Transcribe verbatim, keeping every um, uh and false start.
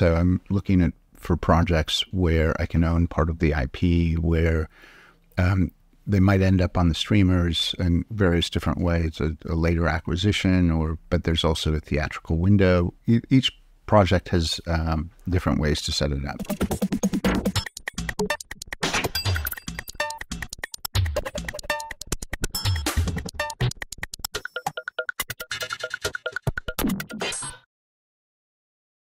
So I'm looking at for projects where I can own part of the I P, where um, they might end up on the streamers in various different ways, a, a later acquisition, or but there's also a theatrical window. E each project has um, different ways to set it up.